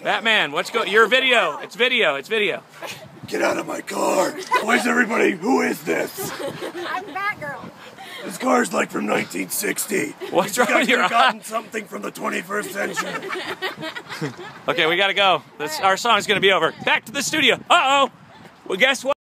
Batman, what's going? Your video. It's video. It's video. Get out of my car! Why is everybody? Who is this? I'm Batgirl. This car's like from 1960. What's wrong with your gotten something from the 21st century. Okay, we gotta go. Our song's gonna be over. Back to the studio. Uh-oh. Well, guess what?